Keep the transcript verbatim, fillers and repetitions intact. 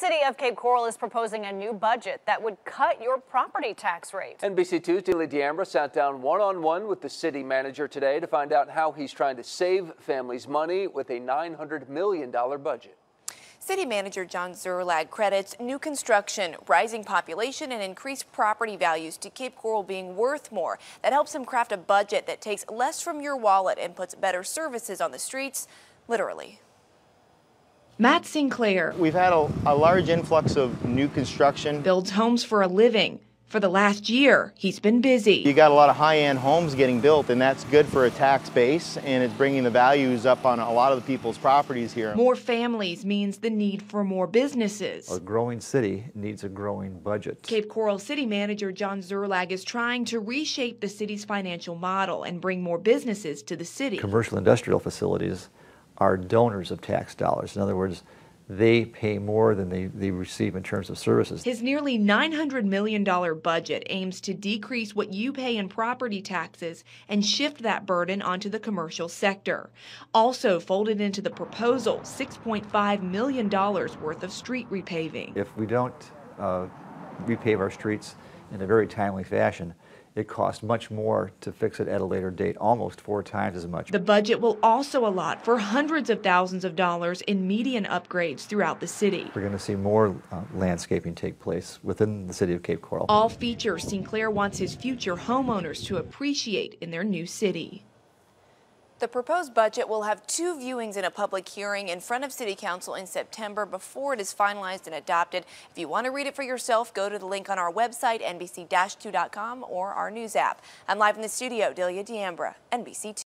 city of Cape Coral is proposing a new budget that would cut your property tax rate. N B C two's Delia D'Ambra sat down one-on-one with the city manager today to find out how he's trying to save families money with a nine hundred million dollar budget. City Manager John Zurlag credits new construction, rising population, and increased property values to Cape Coral being worth more. That helps him craft a budget that takes less from your wallet and puts better services on the streets, literally. Matt Sinclair We've had a, a large influx of new construction. builds homes for a living. For the last year, he's been busy. You got a lot of high-end homes getting built, and that's good for a tax base, and it's bringing the values up on a lot of the people's properties here. More families means the need for more businesses. A growing city needs a growing budget. Cape Coral City Manager John Zurlag is trying to reshape the city's financial model and bring more businesses to the city. Commercial industrial facilities are donors of tax dollars. In other words, they pay more than they, they receive in terms of services. His nearly nine hundred million dollar budget aims to decrease what you pay in property taxes and shift that burden onto the commercial sector. Also folded into the proposal, six point five million dollars worth of street repaving. If we don't uh, repave our streets in a very timely fashion, it costs much more to fix it at a later date, almost four times as much. The budget will also allot for hundreds of thousands of dollars in median upgrades throughout the city. We're going to see more uh, landscaping take place within the city of Cape Coral. All features Sinclair wants his future homeowners to appreciate in their new city. The proposed budget will have two viewings in a public hearing in front of City Council in September before it is finalized and adopted. If you want to read it for yourself, go to the link on our website, N B C two dot com, or our news app. I'm live in the studio, Delia D'Ambra, N B C two.